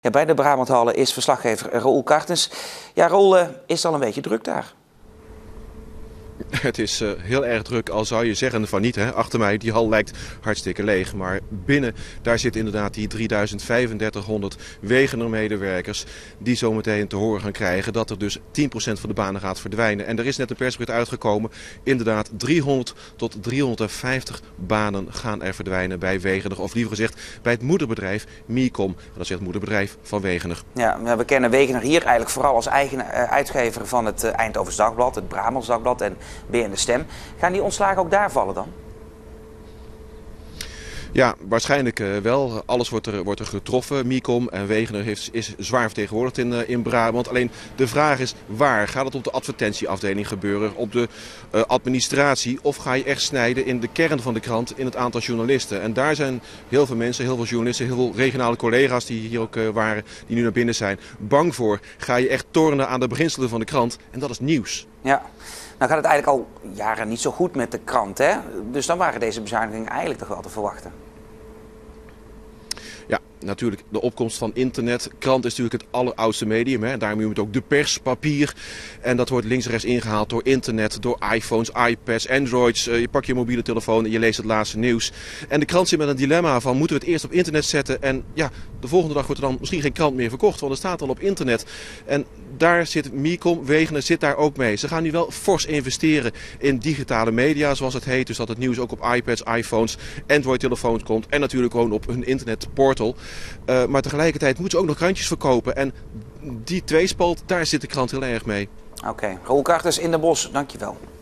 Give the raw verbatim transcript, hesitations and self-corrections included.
Ja, bij de Brabanthallen is verslaggever Raoul Kartens. Ja, Raoul, uh, is het al een beetje druk daar? Het is uh, heel erg druk, al zou je zeggen van niet. Hè? Achter mij, die hal lijkt hartstikke leeg. Maar binnen, daar zitten inderdaad die drieduizend vijfendertighonderd Wegener medewerkers die zometeen te horen gaan krijgen dat er dus tien procent van de banen gaat verdwijnen. En er is net een persbericht uitgekomen. Inderdaad, driehonderd tot driehonderdvijftig banen gaan er verdwijnen bij Wegener. Of liever gezegd, bij het moederbedrijf Micom. En dat is het moederbedrijf van Wegener. Ja, we kennen Wegener hier eigenlijk vooral als eigen uh, uitgever van het uh, Eindhovens Dagblad, het Brabants Dagblad en B N De Stem. Gaan die ontslagen ook daar vallen dan? Ja, waarschijnlijk uh, wel. Alles wordt er, wordt er getroffen. Micom en Wegener heeft, is zwaar vertegenwoordigd in, uh, in Brabant. Alleen de vraag is waar? Gaat het op de advertentieafdeling gebeuren? Op de uh, administratie? Of ga je echt snijden in de kern van de krant, in het aantal journalisten? En daar zijn heel veel mensen, heel veel journalisten, heel veel regionale collega's die hier ook uh, waren, die nu naar binnen zijn, bang voor. Ga je echt tornen aan de beginselen van de krant? En dat is nieuws. Ja. Nou gaat het eigenlijk al jaren niet zo goed met de krant, hè? Dus dan waren deze bezuinigingen eigenlijk toch wel te verwachten. Ja, natuurlijk de opkomst van internet. Krant is natuurlijk het alleroudste medium. Hè. Daarom noemen we het ook de pers, papier. En dat wordt links en rechts ingehaald door internet, door iPhones, iPads, Androids. Uh, je pakt je mobiele telefoon en je leest het laatste nieuws. En de krant zit met een dilemma van moeten we het eerst op internet zetten. En ja, de volgende dag wordt er dan misschien geen krant meer verkocht, want er staat al op internet. En daar zit Micom, Wegener zit daar ook mee. Ze gaan nu wel fors investeren in digitale media, zoals het heet. Dus dat het nieuws ook op iPads, iPhones, Android-telefoons komt. En natuurlijk gewoon op hun internetportal. Uh, maar tegelijkertijd moeten ze ook nog krantjes verkopen. En die tweespalt, daar zit de krant heel erg mee. Oké, okay. Raoul Kartens in Den Bosch, dankjewel.